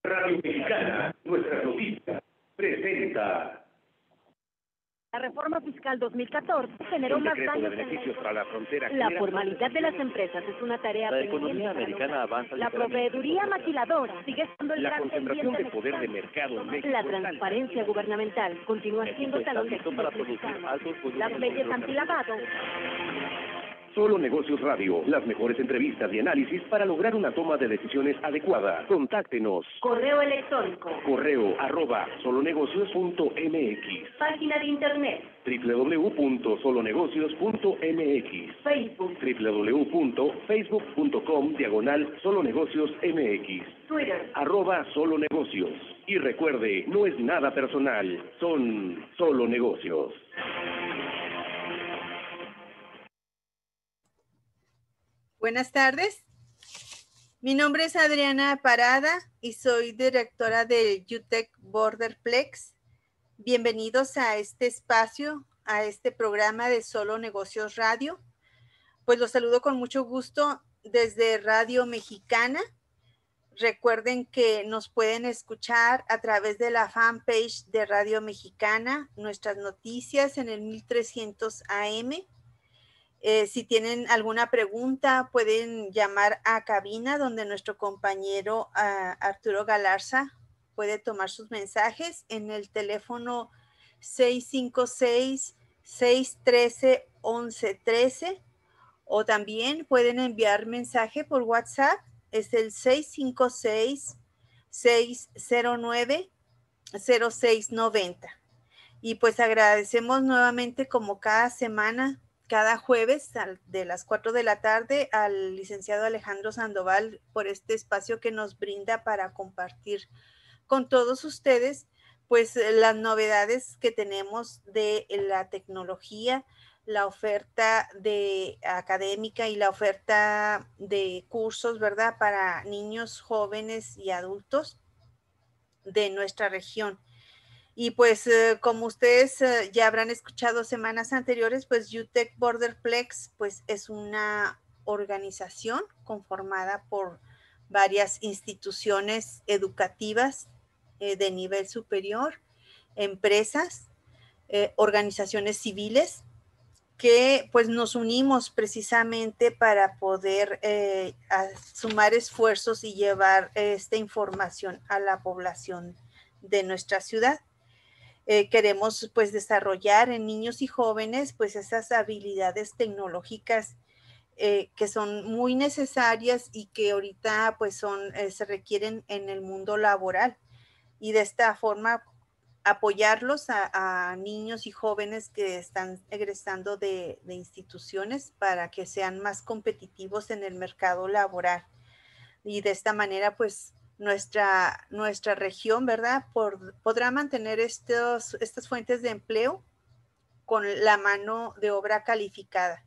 Radio Mexicana, nuestras noticias, presenta. La reforma fiscal 2014 generó más daños la formalidad de las empresas es una tarea la economía americana avanza. La proveeduría maquiladora sigue siendo el la concentración de poder de mercado en México. La transparencia gubernamental continúa siendo talón de para producir altos las leyes antilavado. Solo Negocios Radio, las mejores entrevistas y análisis para lograr una toma de decisiones adecuada. Contáctenos. Correo electrónico. correo@solonegocios.mx. Página de internet. www.solonegocios.mx. Facebook. www.facebook.com/solonegociosmx. Twitter. @solonegocios. Y recuerde, no es nada personal, son solo negocios. Buenas tardes, mi nombre es Adriana Parada y soy directora del UTEC Borderplex. Bienvenidos a este espacio, a este programa de Solo Negocios Radio. Pues los saludo con mucho gusto desde Radio Mexicana. Recuerden que nos pueden escuchar a través de la fanpage de Radio Mexicana, nuestras noticias en el 1300 AM. Si tienen alguna pregunta, pueden llamar a cabina donde nuestro compañero Arturo Galarza puede tomar sus mensajes en el teléfono 656-613-1113 o también pueden enviar mensaje por WhatsApp, es el 656-609-0690. Y pues agradecemos nuevamente como cada semana, cada jueves de las 4 de la tarde al licenciado Alejandro Sandoval por este espacio que nos brinda para compartir con todos ustedes pues las novedades que tenemos de la tecnología, la oferta académica y la oferta de cursos, ¿verdad? Para niños, jóvenes y adultos de nuestra región. Y pues como ustedes ya habrán escuchado semanas anteriores, pues UTEC Borderplex pues es una organización conformada por varias instituciones educativas de nivel superior, empresas, organizaciones civiles, que pues nos unimos precisamente para poder sumar esfuerzos y llevar esta información a la población de nuestra ciudad. Queremos pues desarrollar en niños y jóvenes pues esas habilidades tecnológicas que son muy necesarias y que ahorita pues se requieren en el mundo laboral, y de esta forma apoyarlos a niños y jóvenes que están egresando de instituciones para que sean más competitivos en el mercado laboral, y de esta manera pues nuestra región, ¿verdad? Podrá mantener estas fuentes de empleo con la mano de obra calificada.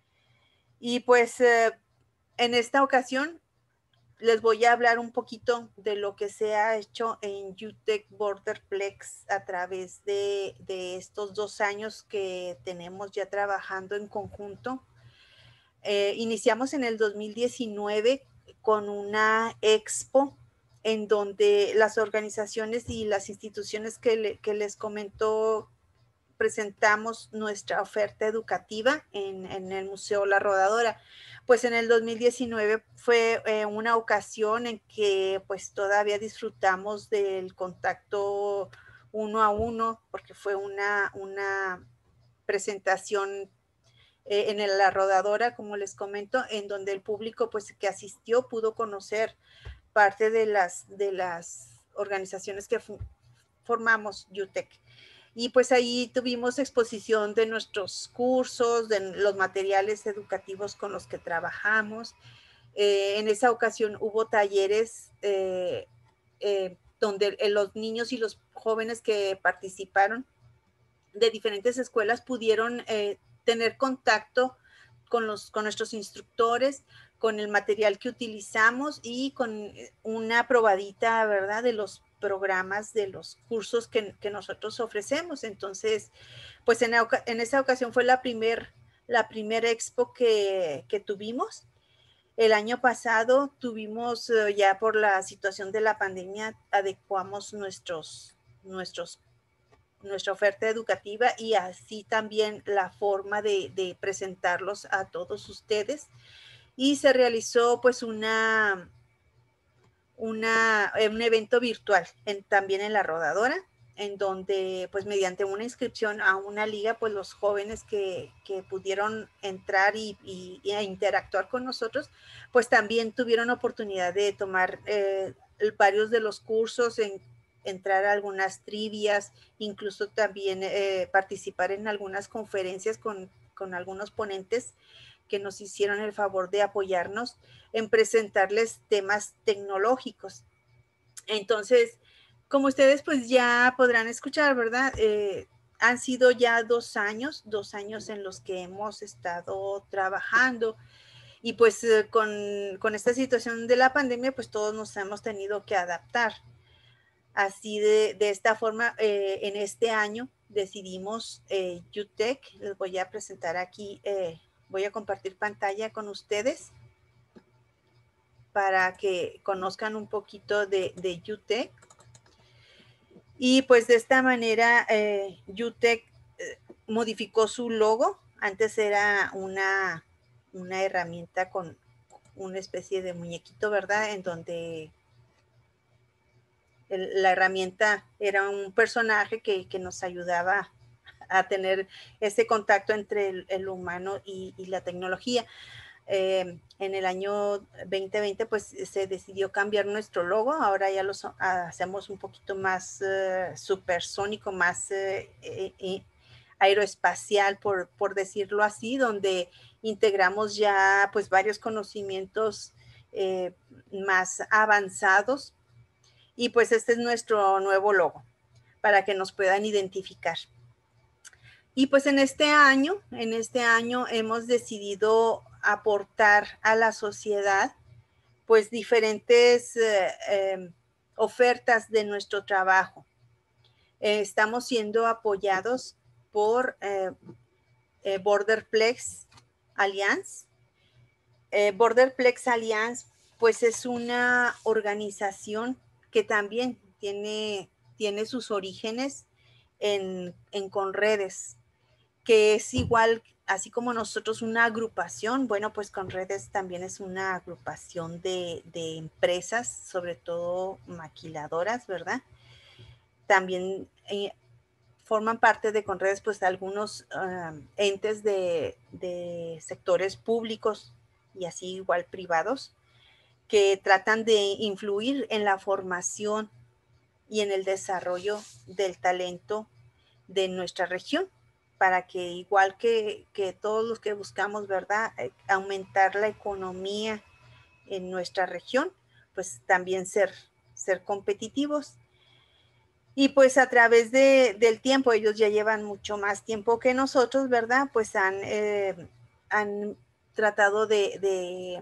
Y pues en esta ocasión les voy a hablar un poquito de lo que se ha hecho en UTEC Borderplex a través de estos 2 años que tenemos ya trabajando en conjunto. Iniciamos en el 2019 con una expo en donde las organizaciones y las instituciones que les comento presentamos nuestra oferta educativa en el Museo La Rodadora. Pues en el 2019 fue una ocasión en que pues todavía disfrutamos del contacto 1 a 1, porque fue una presentación en La Rodadora, como les comento, en donde el público pues que asistió pudo conocer parte de las organizaciones que formamos UTEC. Y pues ahí tuvimos exposición de nuestros cursos, de los materiales educativos con los que trabajamos. En esa ocasión hubo talleres donde los niños y los jóvenes que participaron de diferentes escuelas pudieron tener contacto con nuestros instructores, con el material que utilizamos y con una probadita, ¿verdad?, de los programas, de los cursos que nosotros ofrecemos. Entonces, pues en esa ocasión fue la primer expo que tuvimos. El año pasado tuvimos, ya por la situación de la pandemia, adecuamos nuestra oferta educativa y así también la forma de presentarlos a todos ustedes. Y se realizó pues un evento virtual también en la rodadora, en donde pues mediante una inscripción a una liga, pues los jóvenes que pudieron entrar y interactuar con nosotros, pues también tuvieron oportunidad de tomar varios de los cursos, entrar a algunas trivias, incluso también participar en algunas conferencias con algunos ponentes que nos hicieron el favor de apoyarnos en presentarles temas tecnológicos. Entonces, como ustedes pues ya podrán escuchar, ¿verdad? Han sido ya 2 años en los que hemos estado trabajando y pues con esta situación de la pandemia pues todos nos hemos tenido que adaptar. Así de esta forma, en este año decidimos UTEC, les voy a presentar aquí, voy a compartir pantalla con ustedes para que conozcan un poquito de UTEC. Y pues de esta manera UTEC modificó su logo. Antes era una herramienta con una especie de muñequito, ¿verdad? En donde la herramienta era un personaje que nos ayudaba a tener ese contacto entre el humano y la tecnología. En el año 2020 pues se decidió cambiar nuestro logo, ahora ya lo hacemos un poquito más supersónico, más aeroespacial, por decirlo así, donde integramos ya pues varios conocimientos más avanzados y pues este es nuestro nuevo logo para que nos puedan identificar. Y pues en este año hemos decidido aportar a la sociedad pues diferentes ofertas de nuestro trabajo. Estamos siendo apoyados por Borderplex Alliance. Borderplex Alliance pues es una organización que también tiene sus orígenes en Conredes, que es igual, así como nosotros una agrupación, bueno, pues Conredes también es una agrupación de empresas, sobre todo maquiladoras, ¿verdad? También forman parte de Conredes pues algunos entes de sectores públicos y así igual privados, que tratan de influir en la formación y en el desarrollo del talento de nuestra región, para que igual que todos los que buscamos, ¿verdad?, aumentar la economía en nuestra región, pues también ser competitivos. Y pues a través del tiempo, ellos ya llevan mucho más tiempo que nosotros, ¿verdad? Pues han tratado de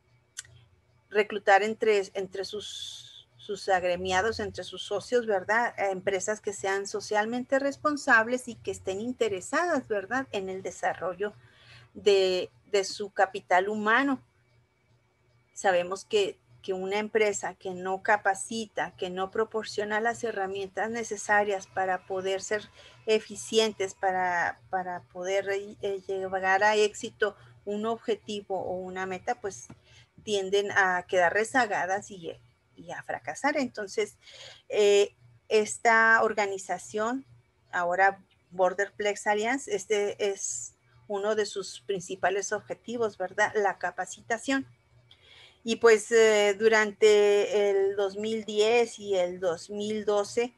reclutar entre sus agremiados, entre sus socios, ¿verdad? Empresas que sean socialmente responsables y que estén interesadas, ¿verdad?, en el desarrollo de su capital humano. Sabemos que una empresa que no capacita, que no proporciona las herramientas necesarias para poder ser eficientes, para poder llegar a éxito un objetivo o una meta, pues tienden a quedar rezagadas y a fracasar. Entonces, esta organización, ahora Borderplex Alliance, este es uno de sus principales objetivos, ¿verdad? La capacitación. Y pues durante el 2010 y el 2012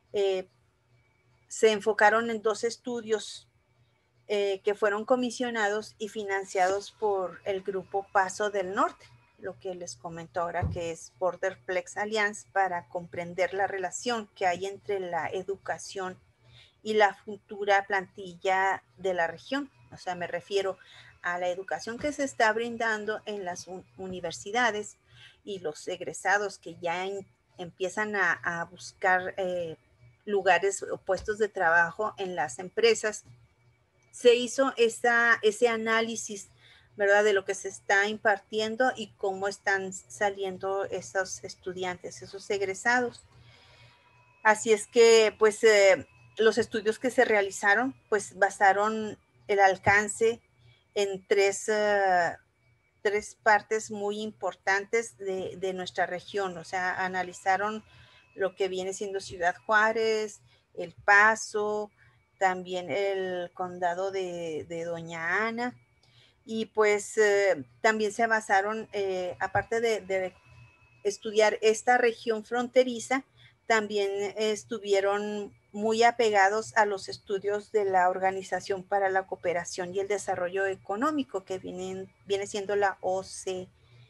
se enfocaron en 2 estudios que fueron comisionados y financiados por el Grupo Paso del Norte, lo que les comento ahora, que es Borderplex Alliance, para comprender la relación que hay entre la educación y la futura plantilla de la región. O sea, me refiero a la educación que se está brindando en las universidades y los egresados que ya empiezan a buscar lugares o puestos de trabajo en las empresas. Se hizo ese análisis ¿verdad? De lo que se está impartiendo y cómo están saliendo esos estudiantes, esos egresados. Así es que, pues, los estudios que se realizaron, pues, basaron el alcance en tres partes muy importantes de nuestra región. O sea, analizaron lo que viene siendo Ciudad Juárez, El Paso, también el condado de Doña Ana. Y pues también se basaron, aparte de estudiar esta región fronteriza, también estuvieron muy apegados a los estudios de la Organización para la Cooperación y el Desarrollo Económico, que viene siendo la OCDE,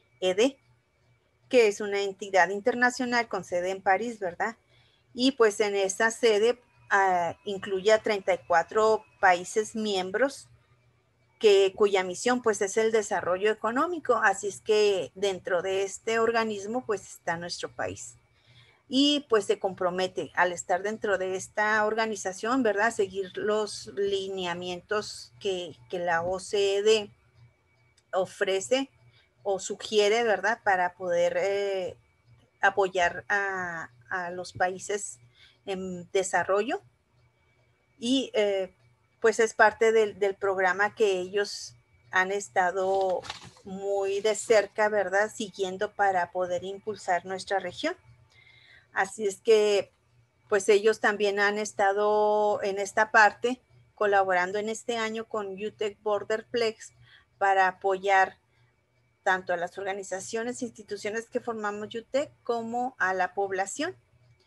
que es una entidad internacional con sede en París, ¿verdad? Y pues en esa sede incluye a 34 países miembros cuya misión pues es el desarrollo económico, así es que dentro de este organismo pues está nuestro país y pues se compromete al estar dentro de esta organización, ¿verdad? Seguir los lineamientos que la OCDE ofrece o sugiere, ¿verdad? Para poder apoyar a los países en desarrollo y pues es parte del programa que ellos han estado muy de cerca, ¿verdad? Siguiendo para poder impulsar nuestra región. Así es que pues ellos también han estado en esta parte colaborando en este año con UTEC Borderplex para apoyar tanto a las organizaciones e instituciones que formamos UTEC como a la población.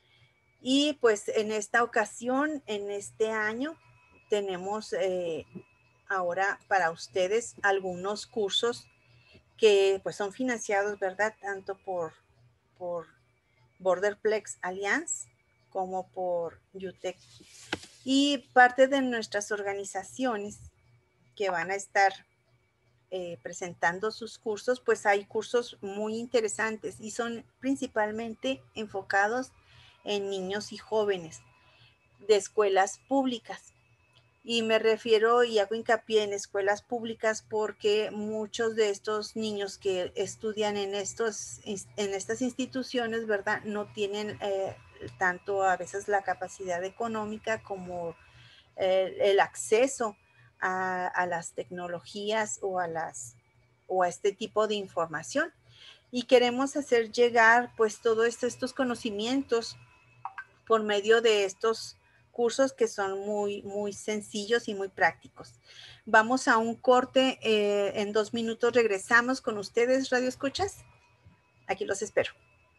Y pues en esta ocasión, en este año, tenemos ahora para ustedes algunos cursos que pues son financiados, ¿verdad? Tanto por Borderplex Alliance como por UTEC. Y parte de nuestras organizaciones que van a estar presentando sus cursos, pues hay cursos muy interesantes y son principalmente enfocados en niños y jóvenes de escuelas públicas. Y me refiero y hago hincapié en escuelas públicas porque muchos de estos niños que estudian en estas instituciones, ¿verdad? No tienen tanto a veces la capacidad económica como el acceso a las tecnologías o a este tipo de información. Y queremos hacer llegar pues todos estos conocimientos por medio de estos cursos que son muy, muy sencillos y muy prácticos. Vamos a un corte, en 2 minutos regresamos con ustedes, Radio Escuchas. Aquí los espero.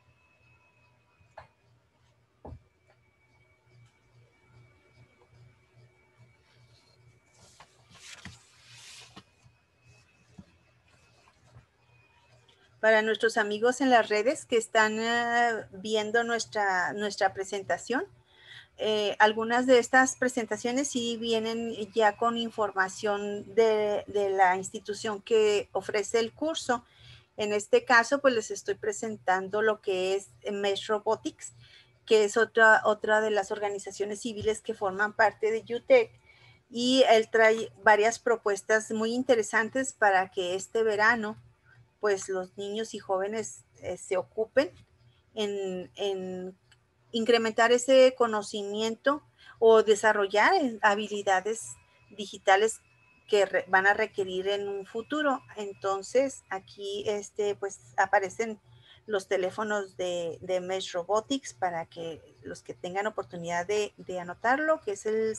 Para nuestros amigos en las redes que están viendo nuestra presentación, algunas de estas presentaciones sí vienen ya con información de la institución que ofrece el curso. En este caso, pues les estoy presentando lo que es Mesh Robotics, que es otra de las organizaciones civiles que forman parte de UTEC. Y él trae varias propuestas muy interesantes para que este verano, pues los niños y jóvenes se ocupen en incrementar ese conocimiento o desarrollar habilidades digitales que van a requerir en un futuro. Entonces, aquí pues aparecen los teléfonos de Mesh Robotics para que los que tengan oportunidad de anotarlo, que es el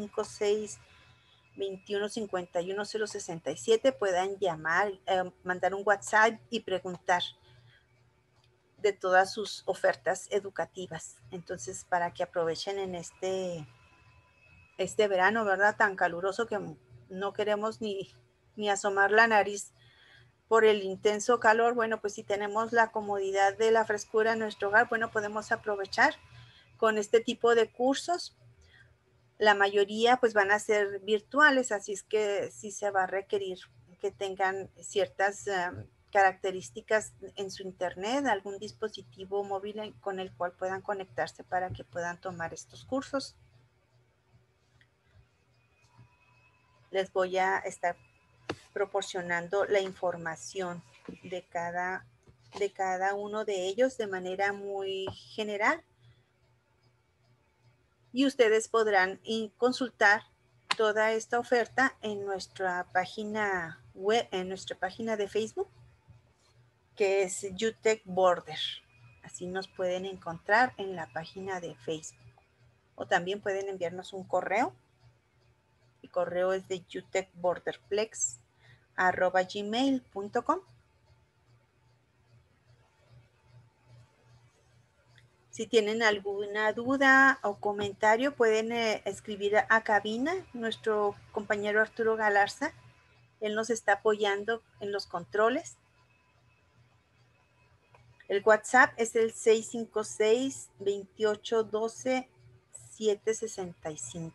656-2151-067, puedan llamar, mandar un WhatsApp y preguntar de todas sus ofertas educativas. Entonces, para que aprovechen en este verano, ¿verdad? Tan caluroso que no queremos ni asomar la nariz por el intenso calor. Bueno, pues si tenemos la comodidad de la frescura en nuestro hogar, bueno, podemos aprovechar con este tipo de cursos. La mayoría pues van a ser virtuales, así es que sí se va a requerir que tengan ciertas características en su internet, algún dispositivo móvil con el cual puedan conectarse para que puedan tomar estos cursos. Les voy a estar proporcionando la información de cada uno de ellos de manera muy general. Y ustedes podrán consultar toda esta oferta en nuestra página web, en nuestra página de Facebook, que es UTech Border. Así nos pueden encontrar en la página de Facebook. O también pueden enviarnos un correo. El correo es de utechborderplex@gmail.com. Si tienen alguna duda o comentario, pueden escribir a cabina. Nuestro compañero Arturo Galarza, él nos está apoyando en los controles. El WhatsApp es el 656-2812-765.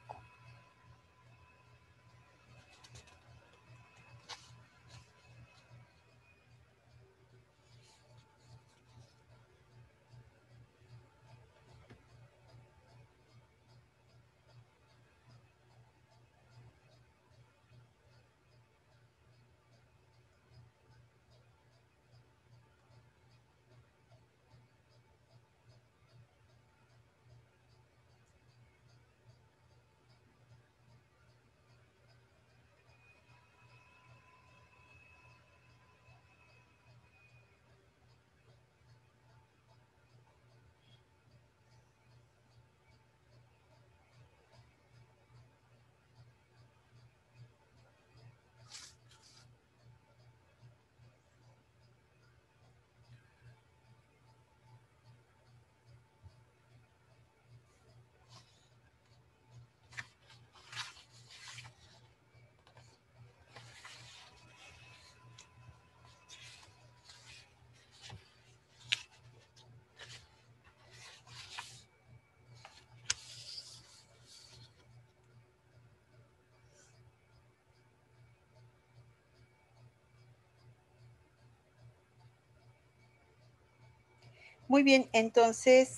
Muy bien, entonces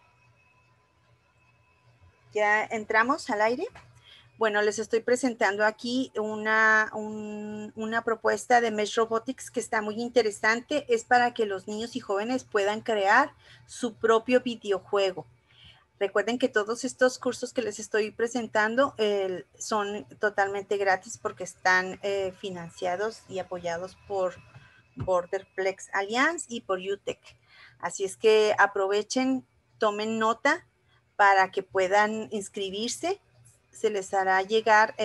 ya entramos al aire. Bueno, les estoy presentando aquí una propuesta de Mesh Robotics que está muy interesante. Es para que los niños y jóvenes puedan crear su propio videojuego. Recuerden que todos estos cursos que les estoy presentando son totalmente gratis porque están financiados y apoyados por Borderplex Alliance y por UTech. Así es que aprovechen, tomen nota para que puedan inscribirse. Se les hará llegar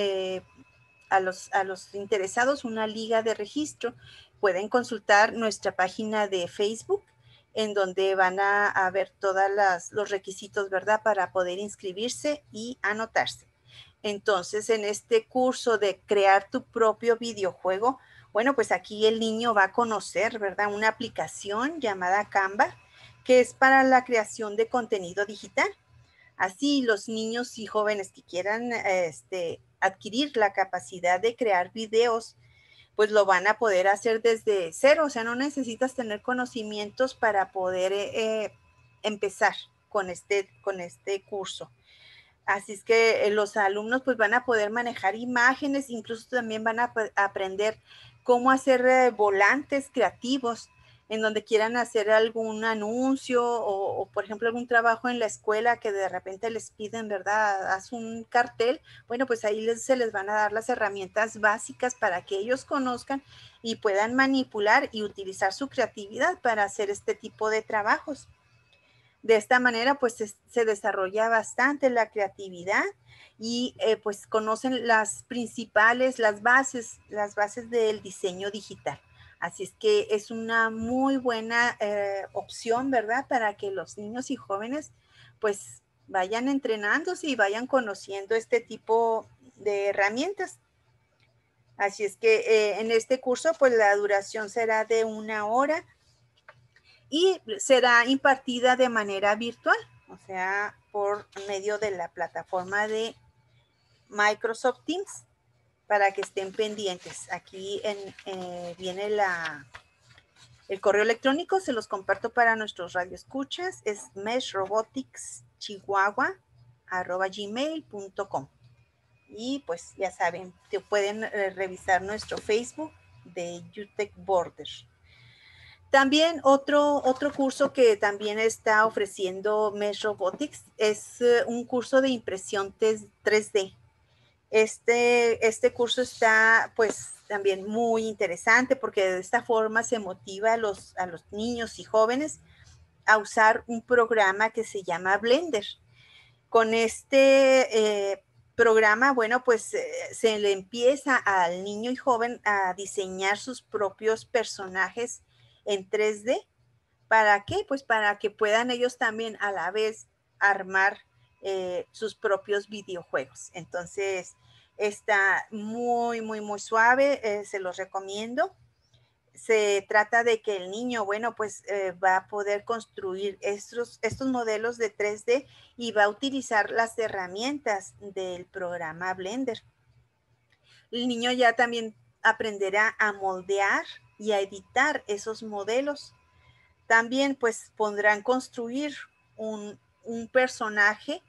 a los interesados una liga de registro. Pueden consultar nuestra página de Facebook, en donde van a ver todos los requisitos, ¿verdad?, para poder inscribirse y anotarse. Entonces, en este curso de crear tu propio videojuego, bueno, pues aquí el niño va a conocer, ¿verdad?, una aplicación llamada Canva, que es para la creación de contenido digital. Así, los niños y jóvenes que quieran adquirir la capacidad de crear videos, pues lo van a poder hacer desde cero. O sea, no necesitas tener conocimientos para poder empezar con este curso. Así es que los alumnos pues van a poder manejar imágenes, incluso también van a aprender cómo hacer volantes creativos en donde quieran hacer algún anuncio o, por ejemplo, algún trabajo en la escuela que de repente les piden, ¿verdad?, haz un cartel. Bueno, pues ahí se les van a dar las herramientas básicas para que ellos conozcan y puedan manipular y utilizar su creatividad para hacer este tipo de trabajos. De esta manera, pues se desarrolla bastante la creatividad y pues conocen las bases del diseño digital. Así es que es una muy buena opción, ¿verdad?, para que los niños y jóvenes pues vayan entrenándose y vayan conociendo este tipo de herramientas. Así es que en este curso pues la duración será de 1 hora y será impartida de manera virtual, o sea, por medio de la plataforma de Microsoft Teams, para que estén pendientes. Aquí viene el correo electrónico, se los comparto para nuestros radioescuchas, es meshroboticschihuahua@gmail.com. Y pues ya saben, que pueden revisar nuestro Facebook de UTEC Border. También otro curso que también está ofreciendo Mesh Robotics es un curso de impresión 3D. Este curso está pues también muy interesante porque de esta forma se motiva a los niños y jóvenes a usar un programa que se llama Blender. Con este programa, bueno, pues se le empieza al niño y joven a diseñar sus propios personajes en 3D. ¿Para qué? Pues para que puedan ellos también a la vez armar sus propios videojuegos. Entonces, está muy, muy, muy suave, se los recomiendo. Se trata de que el niño, bueno, pues va a poder construir estos modelos de 3D y va a utilizar las herramientas del programa Blender. El niño ya también aprenderá a moldear y a editar esos modelos. También pues podrán construir un personaje,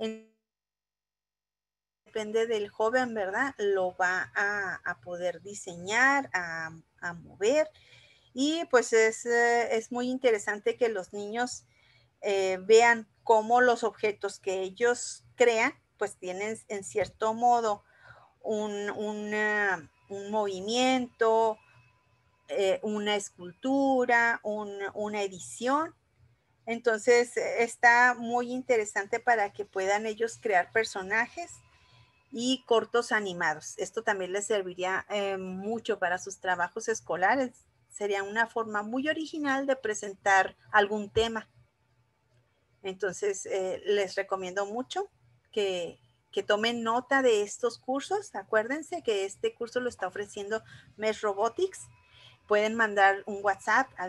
depende del joven, ¿verdad? Lo va a poder diseñar, a mover. Y pues es muy interesante que los niños vean cómo los objetos que ellos crean, pues tienen en cierto modo un movimiento, una escultura, una edición. Entonces está muy interesante para que puedan ellos crear personajes y cortos animados. Esto también les serviría mucho para sus trabajos escolares. Sería una forma muy original de presentar algún tema. Entonces les recomiendo mucho que tomen nota de estos cursos. Acuérdense que este curso lo está ofreciendo Mesh Robotics. Pueden mandar un WhatsApp al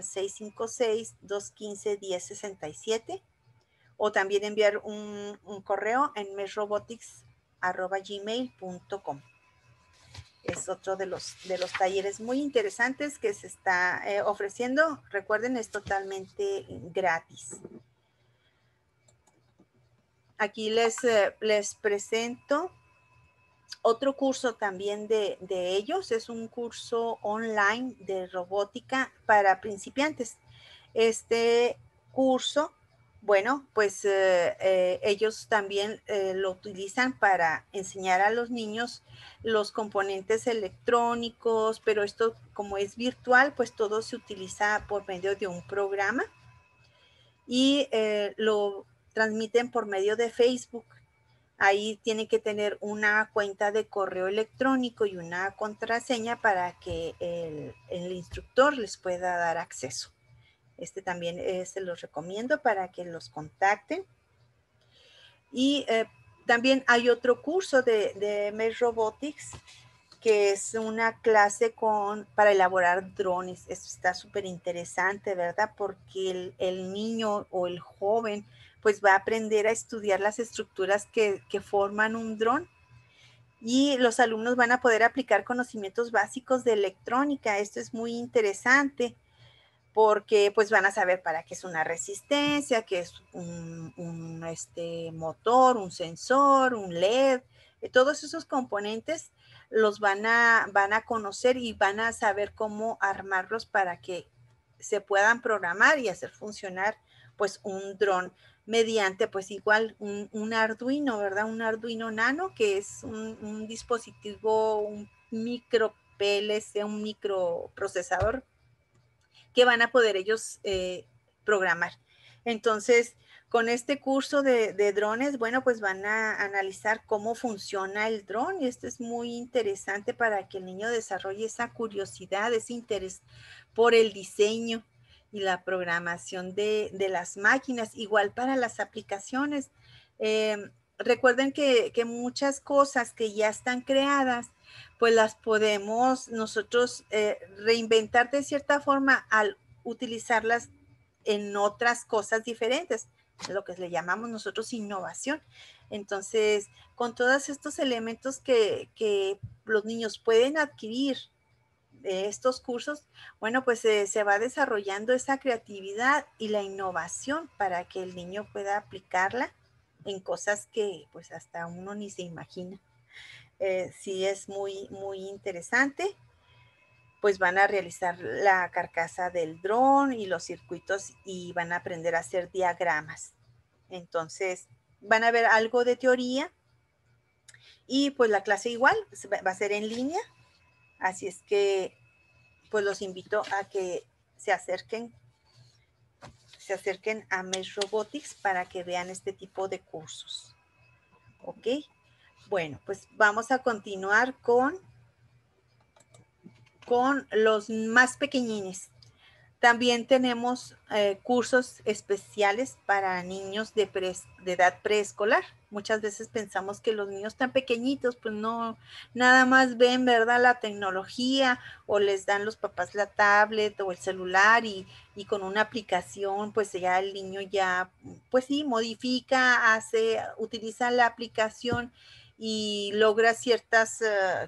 656-215-1067 o también enviar un correo en meshrobotics@gmail.com. Es otro de los talleres muy interesantes que se está ofreciendo. Recuerden, es totalmente gratis. Aquí les presento otro curso también de ellos. Es un curso online de robótica para principiantes. Este curso, bueno, pues ellos también lo utilizan para enseñar a los niños los componentes electrónicos, pero esto como es virtual, pues todo se utiliza por medio de un programa y lo transmiten por medio de Facebook. Ahí tiene que tener una cuenta de correo electrónico y una contraseña para que el instructor les pueda dar acceso. Este también se los recomiendo para que los contacten. Y también hay otro curso de Mesh Robotics que es una clase para elaborar drones. Esto está súper interesante, ¿verdad? Porque el niño o el joven pues va a aprender a estudiar las estructuras que forman un dron y los alumnos van a poder aplicar conocimientos básicos de electrónica. Esto es muy interesante porque pues van a saber para qué es una resistencia, qué es un motor, un sensor, un LED, todos esos componentes los van a conocer y van a saber cómo armarlos para que se puedan programar y hacer funcionar pues un dron mediante pues igual un Arduino, ¿verdad? Un Arduino Nano, que es un dispositivo, un micro PLC, un microprocesador que van a poder ellos programar. Entonces, con este curso de drones, bueno, pues van a analizar cómo funciona el dron y esto es muy interesante para que el niño desarrolle esa curiosidad, ese interés por el diseño y la programación de las máquinas, igual para las aplicaciones. Recuerden que muchas cosas que ya están creadas, pues las podemos nosotros reinventar de cierta forma al utilizarlas en otras cosas diferentes, lo que le llamamos nosotros innovación. Entonces, con todos estos elementos que los niños pueden adquirir de estos cursos, bueno, pues se va desarrollando esa creatividad y la innovación para que el niño pueda aplicarla en cosas que pues hasta uno ni se imagina. sí es muy, muy interesante. Pues van a realizar la carcasa del dron y los circuitos y van a aprender a hacer diagramas. Entonces, van a ver algo de teoría y pues la clase igual va a ser en línea. Así es que pues los invito a que se acerquen a Mesh Robotics para que vean este tipo de cursos. ¿Ok? Bueno, pues vamos a continuar con los más pequeñines. También tenemos cursos especiales para niños de edad preescolar. Muchas veces pensamos que los niños tan pequeñitos, pues no, nada más ven, ¿verdad?, la tecnología o les dan los papás la tablet o el celular y con una aplicación, pues ya el niño ya, pues sí, modifica, utiliza la aplicación y logra ciertas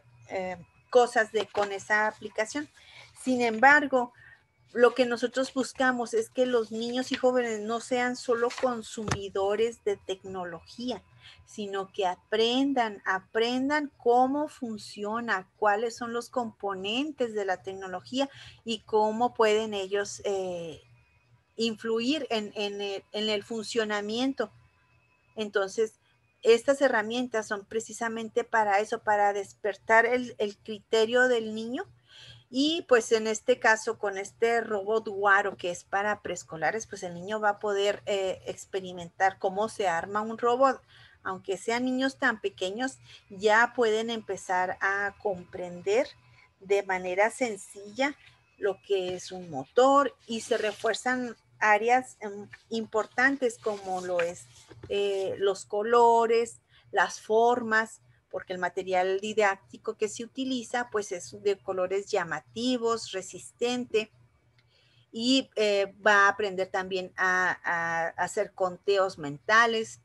cosas con esa aplicación. Sin embargo, lo que nosotros buscamos es que los niños y jóvenes no sean solo consumidores de tecnología, sino que aprendan cómo funciona, cuáles son los componentes de la tecnología y cómo pueden ellos influir en el funcionamiento. Entonces, estas herramientas son precisamente para eso, para despertar el criterio del niño. Y pues en este caso, con este robot Waro, que es para preescolares, pues el niño va a poder experimentar cómo se arma un robot. Aunque sean niños tan pequeños, ya pueden empezar a comprender de manera sencilla lo que es un motor y se refuerzan áreas importantes como lo es los colores, las formas, porque el material didáctico que se utiliza pues es de colores llamativos, resistente y va a aprender también a hacer conteos mentales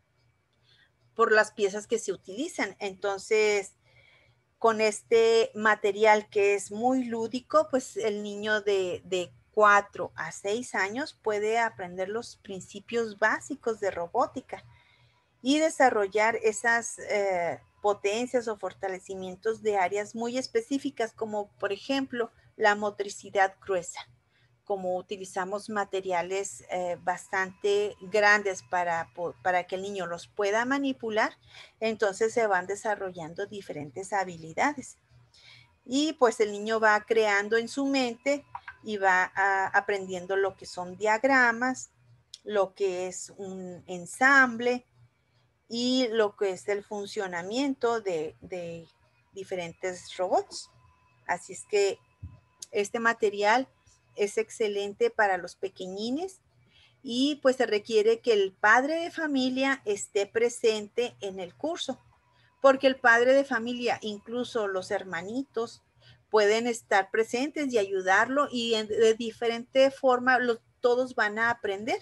por las piezas que se utilizan. Entonces, con este material que es muy lúdico, pues el niño de 4 a 6 años puede aprender los principios básicos de robótica y desarrollar esas potencias o fortalecimientos de áreas muy específicas, como por ejemplo la motricidad gruesa. Como utilizamos materiales bastante grandes para que el niño los pueda manipular, entonces se van desarrollando diferentes habilidades. Y pues el niño va creando en su mente y va aprendiendo lo que son diagramas, lo que es un ensamble, y lo que es el funcionamiento de diferentes robots. Así es que este material es excelente para los pequeñines y pues se requiere que el padre de familia esté presente en el curso, porque el padre de familia, incluso los hermanitos, pueden estar presentes y ayudarlo y de diferente forma todos van a aprender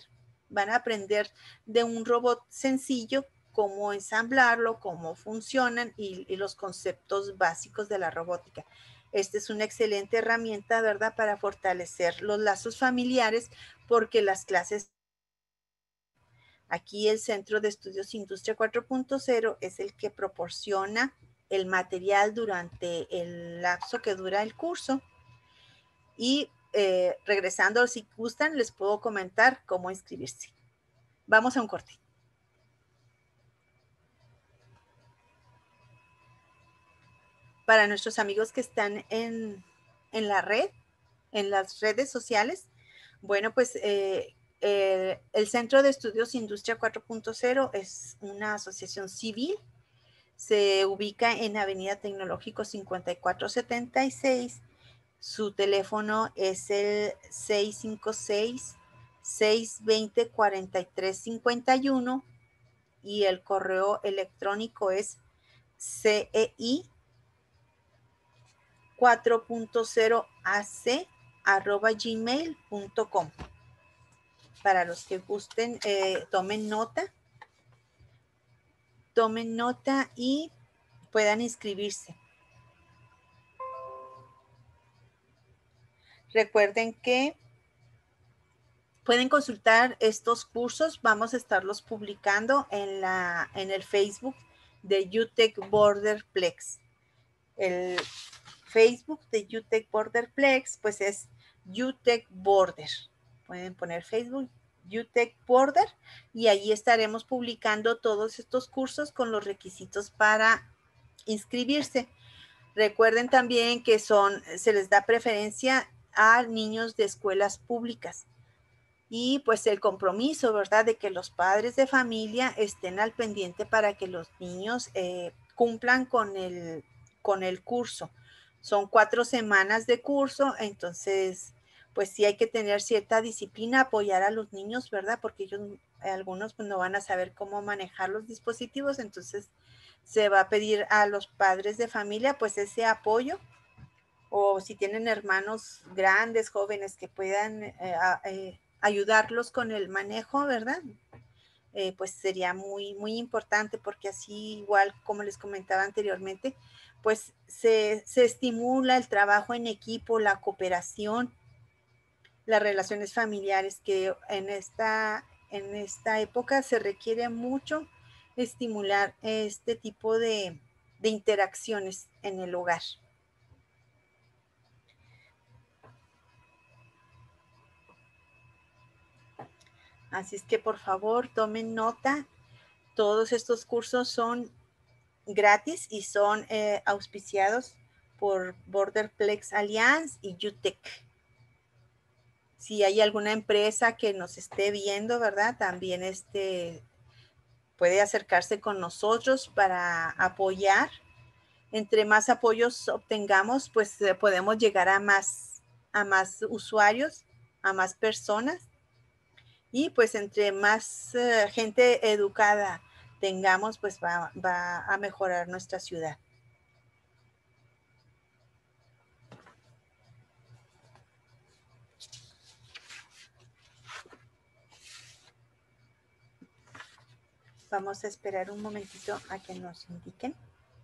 de un robot sencillo, cómo ensamblarlo, cómo funcionan y los conceptos básicos de la robótica. Esta es una excelente herramienta, ¿verdad?, para fortalecer los lazos familiares, porque las clases aquí el Centro de Estudios Industria 4.0 es el que proporciona el material durante el lapso que dura el curso. Y regresando, si gustan, les puedo comentar cómo inscribirse. Vamos a un corte. Para nuestros amigos que están en la red, en las redes sociales, bueno, pues el Centro de Estudios Industria 4.0 es una asociación civil. Se ubica en Avenida Tecnológico 5476. Su teléfono es el 656-620-4351 y el correo electrónico es cei4.0ac@gmail.com. Para los que gusten, tomen nota y puedan inscribirse. Recuerden que pueden consultar estos cursos. Vamos a estarlos publicando en el Facebook de UTEC Borderplex. El Facebook de UTEC Borderplex, pues es UTEC Border. Pueden poner Facebook UTEC Border y allí estaremos publicando todos estos cursos con los requisitos para inscribirse. Recuerden también que se les da preferencia a niños de escuelas públicas. Y pues el compromiso, ¿verdad?, de que los padres de familia estén al pendiente para que los niños cumplan con el curso. Son 4 semanas de curso, entonces pues sí hay que tener cierta disciplina, apoyar a los niños, ¿verdad? Porque algunos pues no van a saber cómo manejar los dispositivos, entonces se va a pedir a los padres de familia pues ese apoyo, o si tienen hermanos grandes, jóvenes que puedan ayudarlos con el manejo, ¿verdad? Pues sería muy, muy importante, porque así, igual como les comentaba anteriormente, pues se estimula el trabajo en equipo, la cooperación, las relaciones familiares, que en esta época se requiere mucho estimular este tipo de interacciones en el hogar. Así es que por favor tomen nota. Todos estos cursos son gratis y son auspiciados por Borderplex Alliance y UTEC. Si hay alguna empresa que nos esté viendo, ¿verdad?, también puede acercarse con nosotros para apoyar. Entre más apoyos obtengamos, pues podemos llegar a más usuarios, a más personas. Y pues entre más gente educada tengamos, pues va a mejorar nuestra ciudad. Vamos a esperar un momentito a que nos indiquen.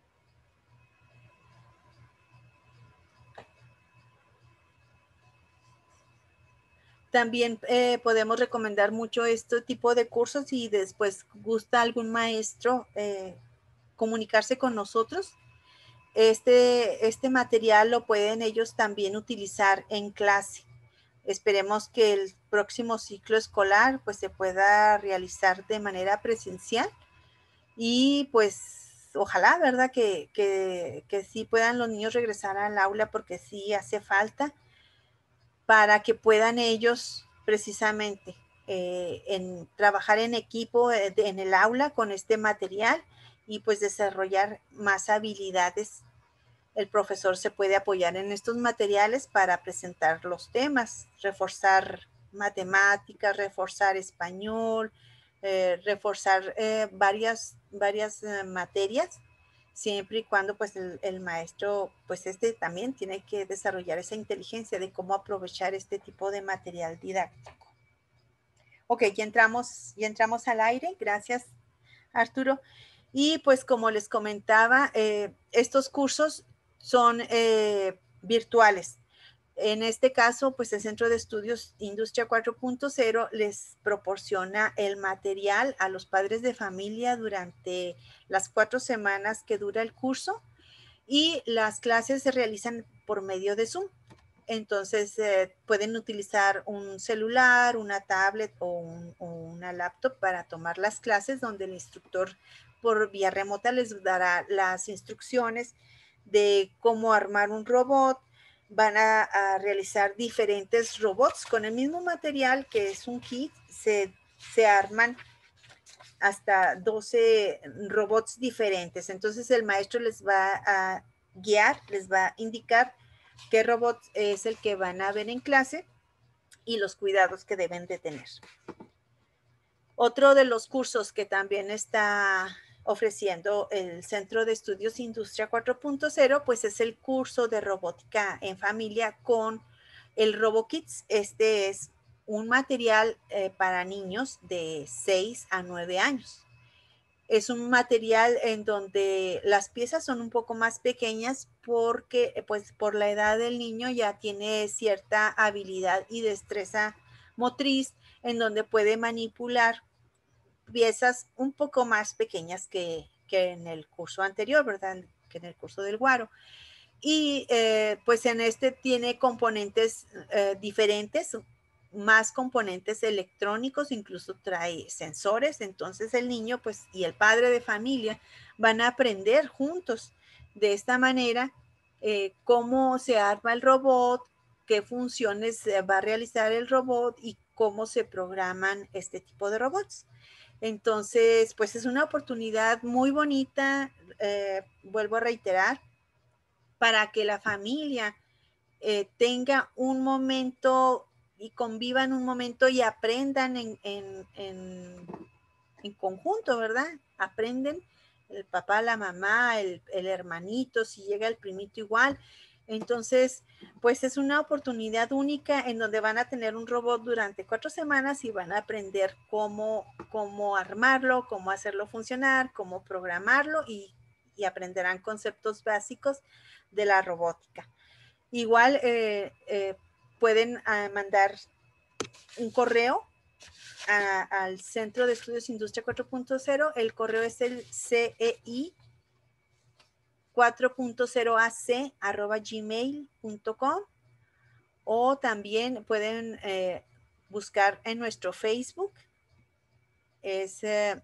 También podemos recomendar mucho este tipo de cursos, y después gusta algún maestro comunicarse con nosotros. Este material lo pueden ellos también utilizar en clase. Esperemos que el próximo ciclo escolar pues se pueda realizar de manera presencial, y pues ojalá, ¿verdad?, que sí puedan los niños regresar al aula, porque sí hace falta para que puedan ellos precisamente trabajar en equipo en el aula con este material, y pues desarrollar más habilidades. El profesor se puede apoyar en estos materiales para presentar los temas, reforzar matemáticas, reforzar español, reforzar varias materias, siempre y cuando pues el maestro pues también tiene que desarrollar esa inteligencia de cómo aprovechar este tipo de material didáctico. Ok, ya entramos al aire. Gracias, Arturo. Y pues como les comentaba, estos cursos son virtuales. En este caso, pues el Centro de Estudios Industria 4.0 les proporciona el material a los padres de familia durante las 4 semanas que dura el curso, y las clases se realizan por medio de Zoom. Entonces pueden utilizar un celular, una tablet o una laptop para tomar las clases, donde el instructor por vía remota les dará las instrucciones de cómo armar un robot. Van a realizar diferentes robots con el mismo material, que es un kit. Se arman hasta 12 robots diferentes. Entonces el maestro les va a guiar, les va a indicar qué robot es el que van a ver en clase y los cuidados que deben de tener. Otro de los cursos que también está ofreciendo el Centro de Estudios Industria 4.0, pues es el curso de robótica en familia con el RoboKids. Este es un material para niños de 6 a 9 años. Es un material en donde las piezas son un poco más pequeñas, porque pues por la edad del niño ya tiene cierta habilidad y destreza motriz, en donde puede manipular piezas un poco más pequeñas que que en el curso anterior, ¿verdad? Que en el curso del Guaro. Y pues en este tiene componentes diferentes, más componentes electrónicos, incluso trae sensores. Entonces el niño pues y el padre de familia van a aprender juntos de esta manera cómo se arma el robot, qué funciones va a realizar el robot y cómo se programan este tipo de robots. Entonces, pues es una oportunidad muy bonita, vuelvo a reiterar, para que la familia tenga un momento y convivan un momento y aprendan en conjunto, ¿verdad? Aprenden el papá, la mamá, el hermanito, si llega el primito igual. Entonces, pues es una oportunidad única en donde van a tener un robot durante 4 semanas y van a aprender cómo armarlo, cómo hacerlo funcionar, cómo programarlo y aprenderán conceptos básicos de la robótica. Igual pueden mandar un correo al Centro de Estudios Industria 4.0. El correo es el CEI 4.0ac@gmail.com, o también pueden buscar en nuestro Facebook, es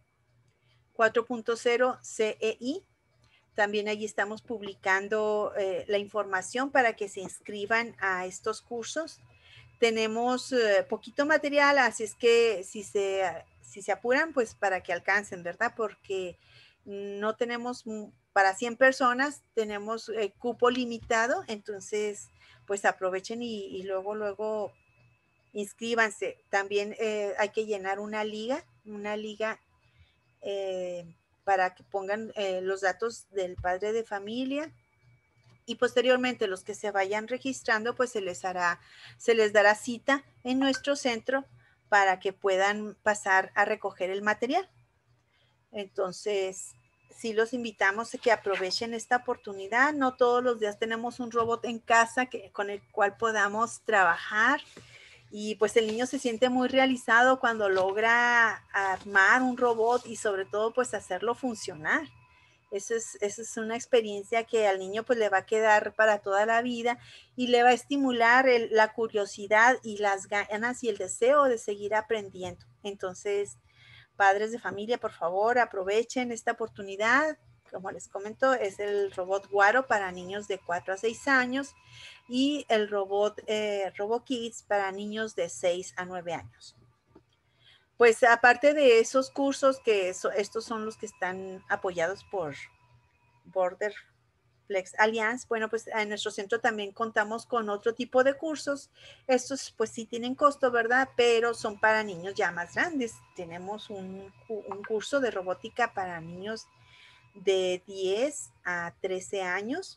4.0 CEI. También allí estamos publicando la información para que se inscriban a estos cursos. Tenemos poquito material, así es que si se apuran, pues para que alcancen, ¿verdad? Porque no tenemos, para 100 personas, tenemos cupo limitado, entonces pues aprovechen y luego inscríbanse. También hay que llenar una liga para que pongan los datos del padre de familia, y posteriormente los que se vayan registrando, pues se les dará cita en nuestro centro para que puedan pasar a recoger el material. Entonces, sí los invitamos a que aprovechen esta oportunidad. No todos los días tenemos un robot en casa con el cual podamos trabajar. Y pues el niño se siente muy realizado cuando logra armar un robot y sobre todo pues hacerlo funcionar. Esa es una experiencia que al niño pues le va a quedar para toda la vida y le va a estimular la curiosidad y las ganas y el deseo de seguir aprendiendo. Entonces, padres de familia, por favor, aprovechen esta oportunidad. Como les comento, es el robot Guaro para niños de 4 a 6 años y el robot RoboKids para niños de 6 a 9 años. Pues aparte de esos cursos, estos son los que están apoyados por Borderflex Alliance, bueno, pues en nuestro centro también contamos con otro tipo de cursos. Estos pues sí tienen costo, ¿verdad? Pero son para niños ya más grandes. Tenemos un curso de robótica para niños de 10 a 13 años.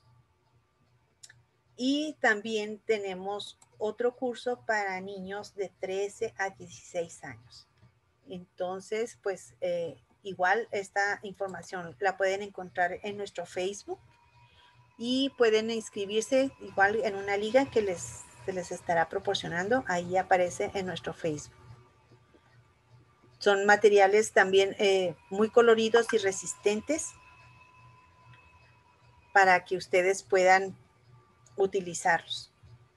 Y también tenemos otro curso para niños de 13 a 16 años. Entonces, pues igual esta información la pueden encontrar en nuestro Facebook y pueden inscribirse igual en una liga que se les estará proporcionando. Ahí aparece en nuestro Facebook. Son materiales también muy coloridos y resistentes para que ustedes puedan utilizarlos.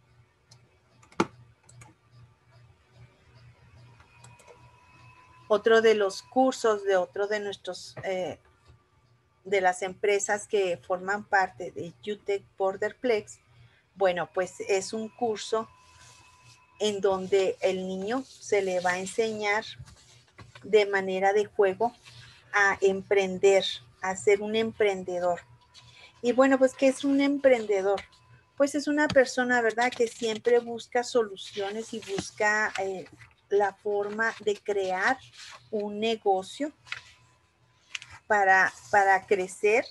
Otro de los cursos de otro de nuestros de las empresas que forman parte de UTEC Borderplex, bueno, pues es un curso en donde el niño se le va a enseñar de manera de juego a emprender, a ser un emprendedor. Y bueno, pues ¿qué es un emprendedor? Pues es una persona, ¿verdad?, que siempre busca soluciones y busca la forma de crear un negocio para crecer,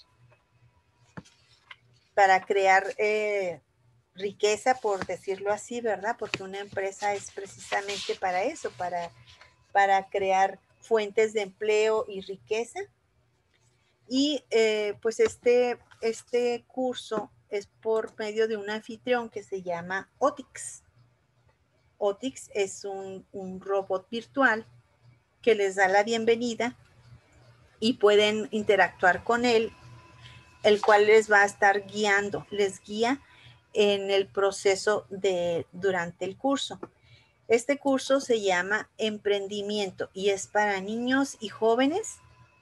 para crear riqueza, por decirlo así, ¿verdad? Porque una empresa es precisamente para eso, para crear fuentes de empleo y riqueza. Y pues este curso es por medio de un anfitrión que se llama Otix. Otix es un robot virtual que les da la bienvenida y pueden interactuar con él, el cual les va a estar guiando, les guía en el proceso durante el curso. Este curso se llama Emprendimiento y es para niños y jóvenes.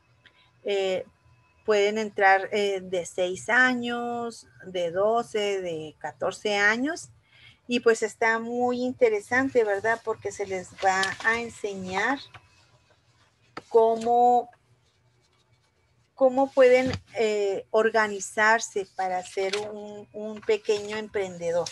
Pueden entrar de 6 años, de 12, de 14 años. Y pues está muy interesante, ¿verdad? Porque se les va a enseñar cómo pueden organizarse para ser un pequeño emprendedor.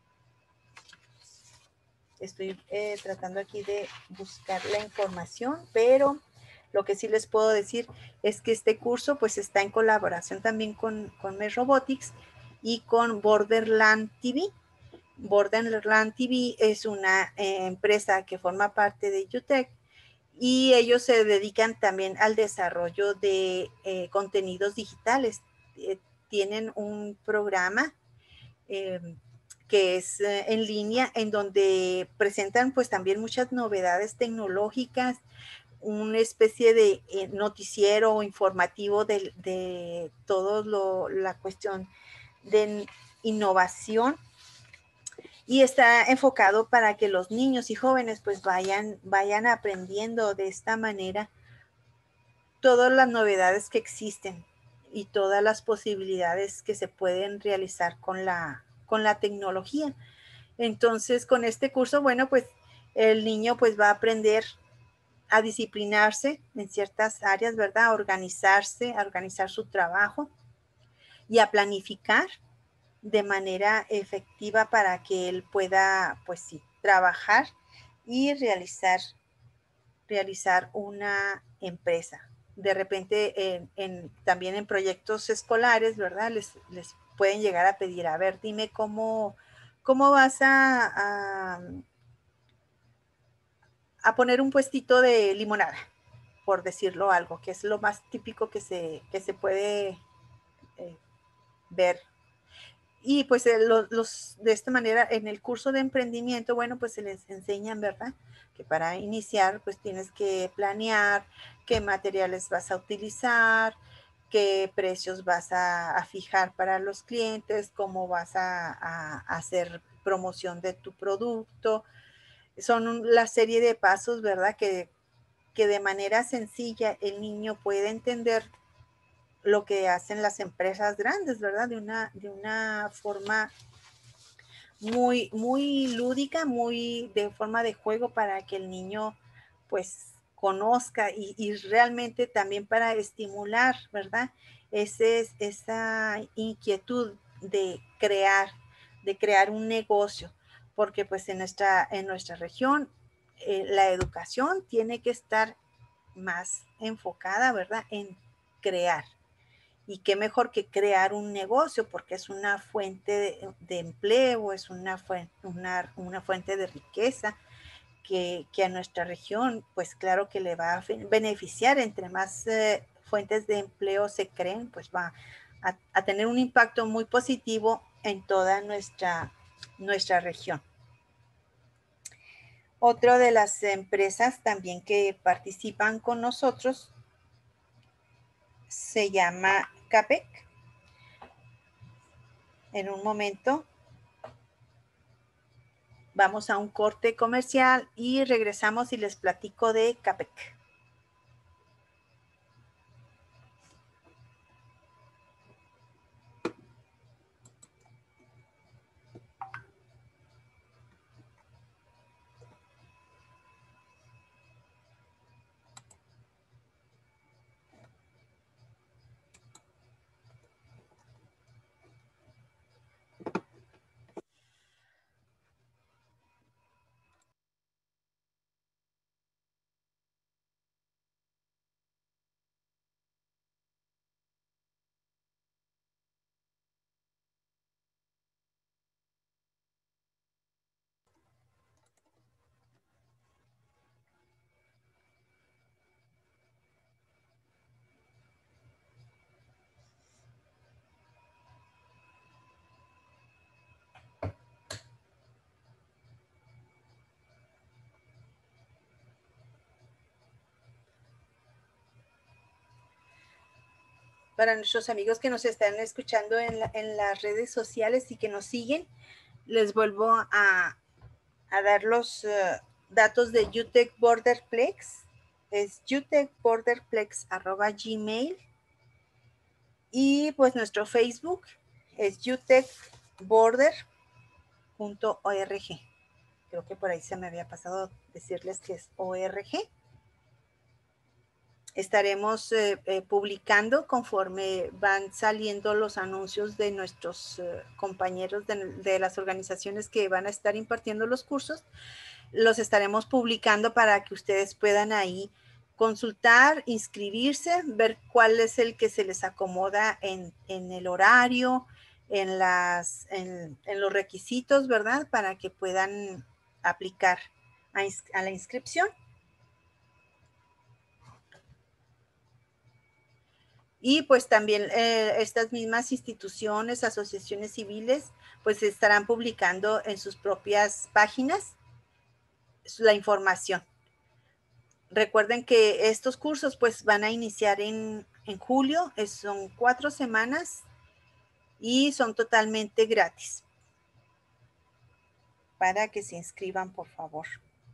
Estoy tratando aquí de buscar la información, pero lo que sí les puedo decir es que este curso pues está en colaboración también con Mesh Robotics y con Borderland TV. Borderland TV es una empresa que forma parte de UTEC y ellos se dedican también al desarrollo de contenidos digitales. Tienen un programa que es en línea, en donde presentan pues también muchas novedades tecnológicas, una especie de noticiero informativo de todo la cuestión de innovación, y está enfocado para que los niños y jóvenes pues vayan aprendiendo de esta manera todas las novedades que existen y todas las posibilidades que se pueden realizar con la tecnología. Entonces, con este curso, bueno, pues el niño pues va a aprender a disciplinarse en ciertas áreas, ¿verdad? A organizarse, a organizar su trabajo y a planificar de manera efectiva para que él pueda, pues sí, trabajar y realizar una empresa. De repente, también en proyectos escolares, ¿verdad? Les pueden llegar a pedir, a ver, dime cómo vas a poner un puestito de limonada, por decirlo algo, que es lo más típico que se puede ver. Y pues de esta manera, en el curso de emprendimiento, bueno, pues se les enseñan, ¿verdad? Que para iniciar, pues tienes que planear qué materiales vas a utilizar, qué precios vas a fijar para los clientes, cómo vas a hacer promoción de tu producto. Son la serie de pasos, ¿verdad? Que de manera sencilla el niño puede entender lo que hacen las empresas grandes, ¿verdad? De una forma muy, muy lúdica, muy de forma de juego, para que el niño pues conozca y realmente también para estimular, ¿verdad? Esa inquietud de crear un negocio, porque pues en nuestra región la educación tiene que estar más enfocada, ¿verdad? En crear. Y qué mejor que crear un negocio, porque es una fuente de empleo, es una fuente de riqueza que a nuestra región, pues claro que le va a beneficiar. Entre más fuentes de empleo se creen, pues va a tener un impacto muy positivo en toda nuestra región. Otra de las empresas también que participan con nosotros se llama CAPEC. En un momento vamos a un corte comercial y regresamos y les platico de CAPEC. para nuestros amigos que nos están escuchando en las redes sociales y que nos siguen, les vuelvo a dar los datos de UTEC Borderplex. Es utecborderplex@gmail. Y pues nuestro Facebook es utecborder.org. Creo que por ahí se me había pasado decirles que es ORG. Estaremos publicando conforme van saliendo los anuncios de nuestros compañeros de las organizaciones que van a estar impartiendo los cursos. Los estaremos publicando para que ustedes puedan ahí consultar, inscribirse, ver cuál es el que se les acomoda en el horario, en los requisitos, ¿verdad? Para que puedan aplicar a la inscripción. Y pues también estas mismas instituciones, asociaciones civiles, pues estarán publicando en sus propias páginas la información. Recuerden que estos cursos pues van a iniciar en julio, son 4 semanas y son totalmente gratis. Para que se inscriban, por favor.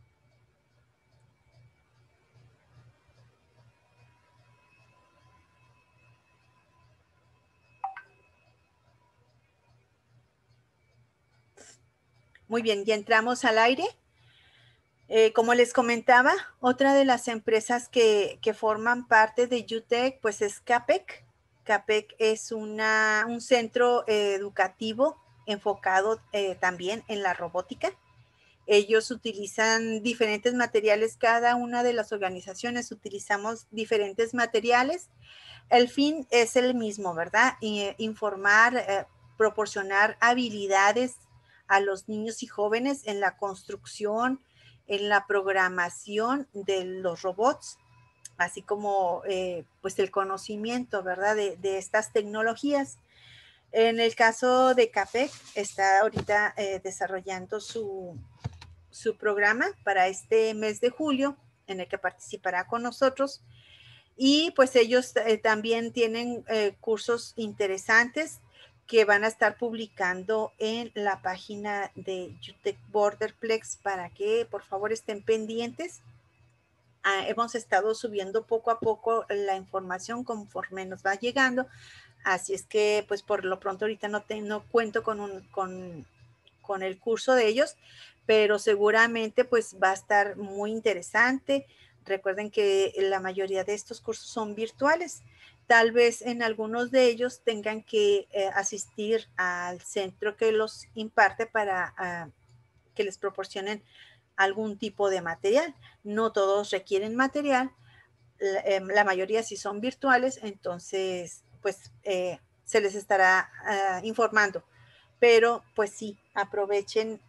Muy bien, ya entramos al aire. Como les comentaba, otra de las empresas que forman parte de UTEC, pues es CAPEC. CAPEC es un centro educativo enfocado también en la robótica. Ellos utilizan diferentes materiales, cada una de las organizaciones utilizamos diferentes materiales. El fin es el mismo, ¿verdad? Informar, proporcionar habilidades a los niños y jóvenes en la construcción, en la programación de los robots, así como pues el conocimiento, ¿verdad? De estas tecnologías. En el caso de CAPEC, está ahorita desarrollando su programa para este mes de julio, en el que participará con nosotros. Y pues ellos también tienen cursos interesantes que van a estar publicando en la página de UTEC Borderplex para que por favor estén pendientes. Hemos estado subiendo poco a poco la información conforme nos va llegando, así es que pues por lo pronto ahorita no cuento con el curso de ellos, pero seguramente pues va a estar muy interesante. Recuerden que la mayoría de estos cursos son virtuales. Tal vez en algunos de ellos tengan que asistir al centro que los imparte para que les proporcionen algún tipo de material. No todos requieren material, la mayoría sí son virtuales, entonces pues se les estará informando. Pero pues sí, aprovechen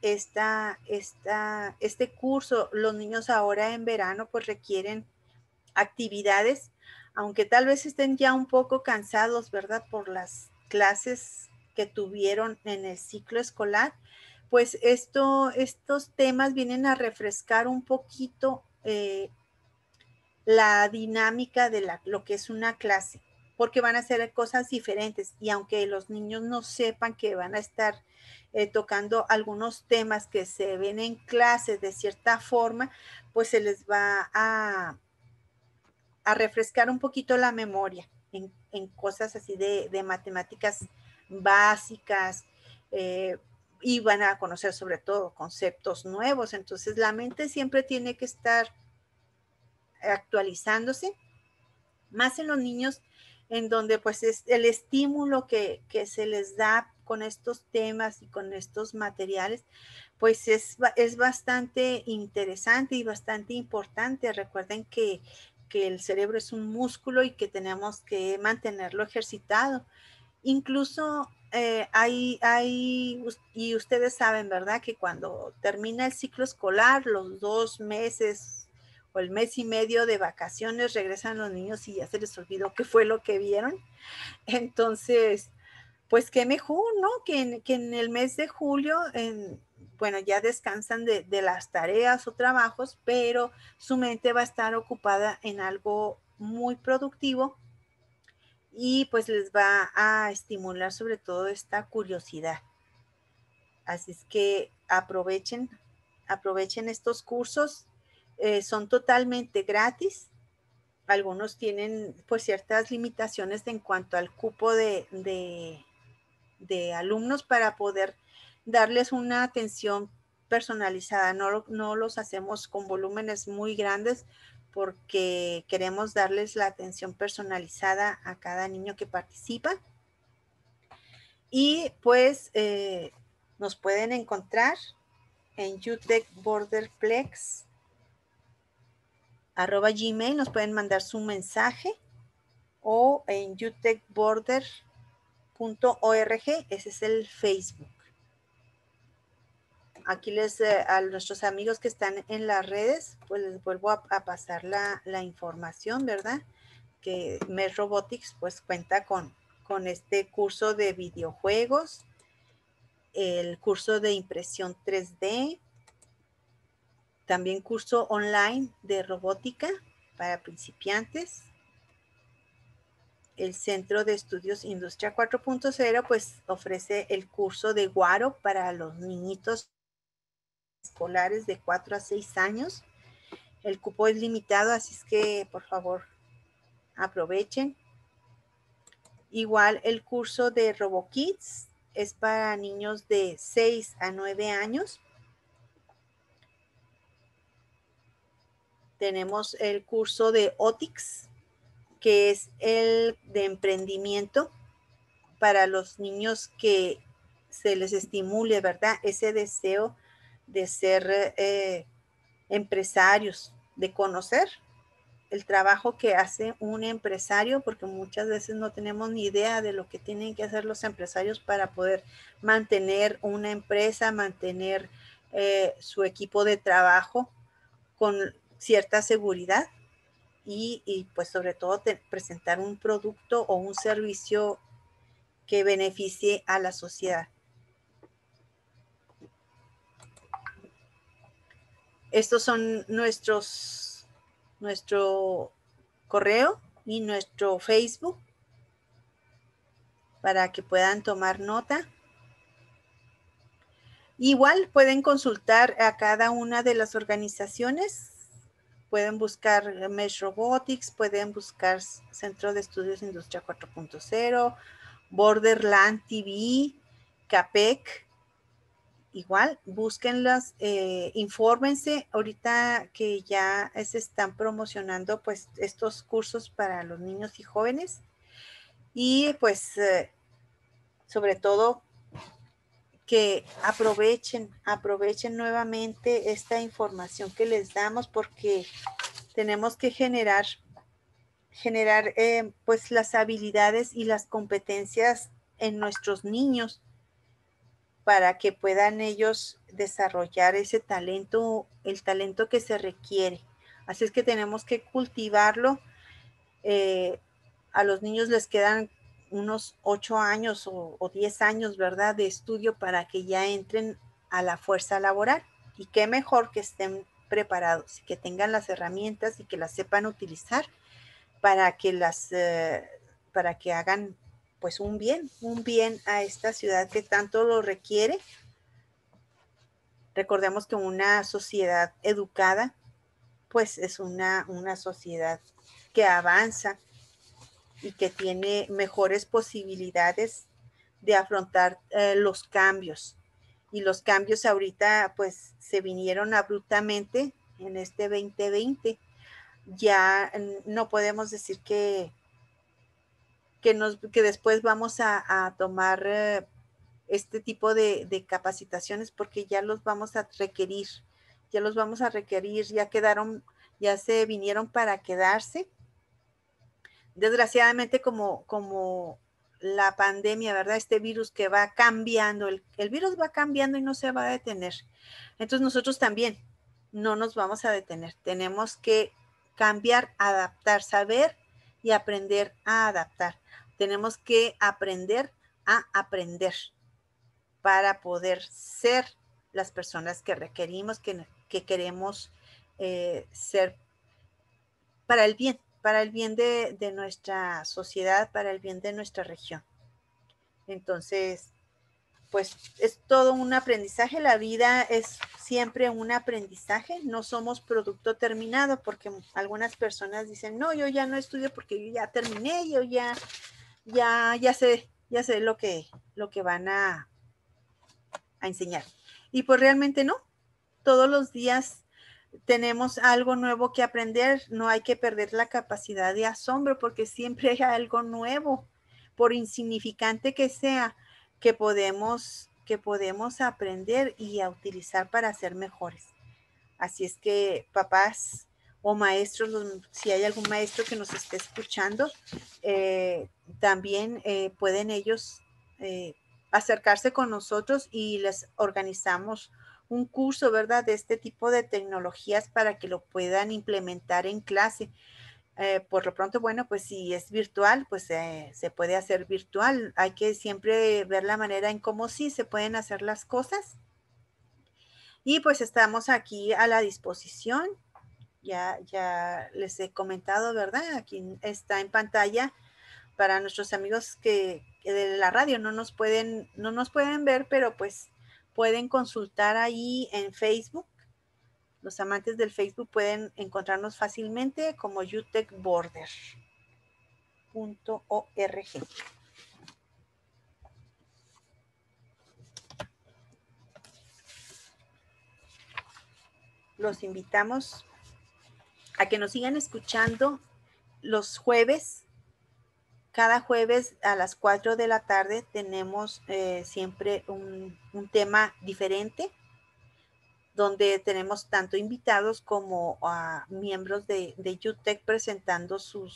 este curso. Los niños ahora en verano pues requieren actividades, aunque tal vez estén ya un poco cansados, ¿verdad? Por las clases que tuvieron en el ciclo escolar, pues estos temas vienen a refrescar un poquito la dinámica de lo que es una clase, porque van a hacer cosas diferentes y aunque los niños no sepan que van a estar tocando algunos temas que se ven en clases de cierta forma, pues se les va a refrescar un poquito la memoria en cosas así de matemáticas básicas, y van a conocer sobre todo conceptos nuevos. Entonces la mente siempre tiene que estar actualizándose, más en los niños en donde pues es el estímulo que se les da con estos temas y con estos materiales, pues es bastante interesante y bastante importante. Recuerden que el cerebro es un músculo y que tenemos que mantenerlo ejercitado. Incluso y ustedes saben, ¿verdad? Que cuando termina el ciclo escolar, los 2 meses o el mes y medio de vacaciones, regresan los niños y ya se les olvidó qué fue lo que vieron. Entonces, pues qué mejor, ¿no? Que en el mes de julio, bueno, ya descansan de las tareas o trabajos, pero su mente va a estar ocupada en algo muy productivo y pues les va a estimular sobre todo esta curiosidad. Así es que aprovechen estos cursos, son totalmente gratis. Algunos tienen pues ciertas limitaciones en cuanto al cupo de alumnos para poder darles una atención personalizada. No los hacemos con volúmenes muy grandes porque queremos darles la atención personalizada a cada niño que participa. Y pues nos pueden encontrar en utechborderplex@gmail, nos pueden mandar su mensaje, o en utechborder.org, ese es el Facebook. Aquí a nuestros amigos que están en las redes, pues les vuelvo a pasar la información, ¿verdad? Que MES Robotics pues cuenta con este curso de videojuegos, el curso de impresión 3D, también curso online de robótica para principiantes. El Centro de Estudios Industria 4.0 pues ofrece el curso de Guaro para los niñitos escolares de 4 a 6 años. El cupo es limitado, así es que por favor aprovechen. Igual el curso de RoboKids es para niños de 6 a 9 años. Tenemos el curso de OTIX, que es el de emprendimiento para los niños que se les estimule, ¿verdad? Ese deseo de ser empresarios, de conocer el trabajo que hace un empresario, porque muchas veces no tenemos ni idea de lo que tienen que hacer los empresarios para poder mantener una empresa, mantener su equipo de trabajo con cierta seguridad y pues sobre todo presentar un producto o un servicio que beneficie a la sociedad. Estos son nuestro correo y nuestro Facebook para que puedan tomar nota. Igual pueden consultar a cada una de las organizaciones. Pueden buscar MES Robotics, pueden buscar Centro de Estudios Industria 4.0, Borderland TV, CAPEC. Igual, búsquenlas, infórmense. Ahorita que ya se están promocionando pues estos cursos para los niños y jóvenes. Y pues sobre todo que aprovechen nuevamente esta información que les damos, porque tenemos que generar pues las habilidades y las competencias en nuestros niños para que puedan ellos desarrollar ese talento, el talento que se requiere. Así es que tenemos que cultivarlo. A los niños les quedan unos 8 años o 10 años, ¿verdad?, de estudio para que ya entren a la fuerza laboral. Y qué mejor que estén preparados y que tengan las herramientas y que las sepan utilizar para que para que hagan pues un bien a esta ciudad que tanto lo requiere. Recordemos que una sociedad educada pues es una sociedad que avanza y que tiene mejores posibilidades de afrontar los cambios. Y los cambios ahorita pues se vinieron abruptamente en este 2020. Ya no podemos decir que después vamos a tomar este tipo de capacitaciones, porque ya los vamos a requerir, ya se vinieron para quedarse. Desgraciadamente, como la pandemia, ¿verdad? Este virus que va cambiando, el virus va cambiando y no se va a detener. Entonces nosotros también no nos vamos a detener. Tenemos que cambiar, adaptar, saber y aprender a adaptar. Tenemos que aprender a aprender para poder ser las personas que requerimos, que queremos ser para el bien para el bien de nuestra sociedad, para el bien de nuestra región. Entonces, pues es todo un aprendizaje. La vida es siempre un aprendizaje. No somos producto terminado, porque algunas personas dicen, no, yo ya no estudio porque yo ya terminé, yo ya sé lo que van a enseñar. Y pues realmente no. Todos los días tenemos algo nuevo que aprender. No hay que perder la capacidad de asombro, porque siempre hay algo nuevo, por insignificante que sea, que podemos aprender y a utilizar para ser mejores. Así es que, papás o maestros, si hay algún maestro que nos esté escuchando, también pueden ellos acercarse con nosotros y les organizamos un curso, ¿verdad?, de este tipo de tecnologías para que lo puedan implementar en clase. Por lo pronto, bueno, pues si es virtual, pues se puede hacer virtual. Hay que siempre ver la manera en cómo sí se pueden hacer las cosas. Y pues estamos aquí a la disposición. Ya les he comentado, ¿verdad? Aquí está en pantalla para nuestros amigos que de la radio no nos pueden ver, pero pues pueden consultar ahí en Facebook. Los amantes del Facebook pueden encontrarnos fácilmente como utechborder.org. Los invitamos a que nos sigan escuchando los jueves. Cada jueves a las 4 de la tarde tenemos siempre un tema diferente, donde tenemos tanto invitados como a miembros de UTech presentando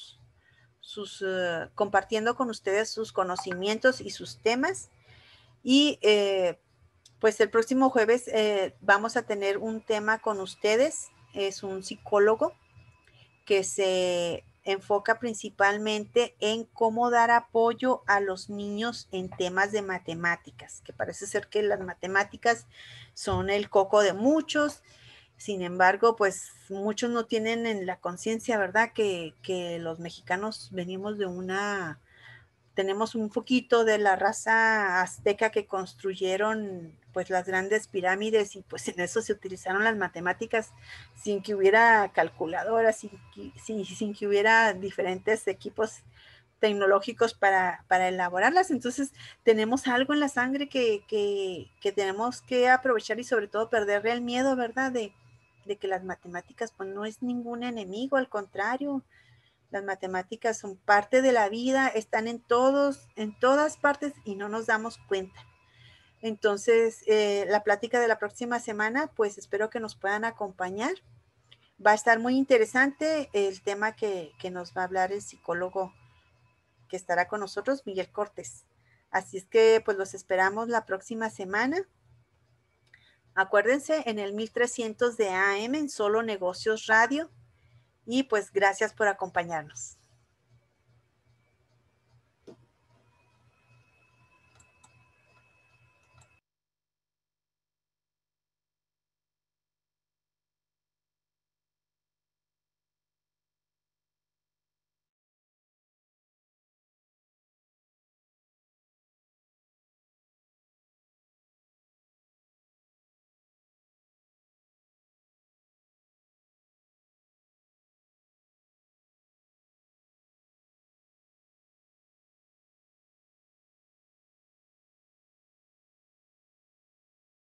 compartiendo con ustedes sus conocimientos y sus temas. Y pues el próximo jueves vamos a tener un tema con ustedes. Es un psicólogo que se enfoca principalmente en cómo dar apoyo a los niños en temas de matemáticas, que parece ser que las matemáticas son el coco de muchos. Sin embargo, pues muchos no tienen en la conciencia, ¿verdad?, que los mexicanos venimos tenemos un poquito de la raza azteca que construyeron pues las grandes pirámides, y pues en eso se utilizaron las matemáticas sin que hubiera calculadoras, sin que hubiera diferentes equipos tecnológicos para elaborarlas. Entonces tenemos algo en la sangre que tenemos que aprovechar, y sobre todo perderle el miedo, ¿verdad?, de que las matemáticas pues no es ningún enemigo, al contrario. Las matemáticas son parte de la vida, están en todas partes y no nos damos cuenta. Entonces, la plática de la próxima semana, pues espero que nos puedan acompañar. Va a estar muy interesante el tema que nos va a hablar el psicólogo que estará con nosotros, Miguel Cortés. Así es que, pues los esperamos la próxima semana. Acuérdense, en el 1300 de AM, en Solo Negocios Radio. Y pues gracias por acompañarnos.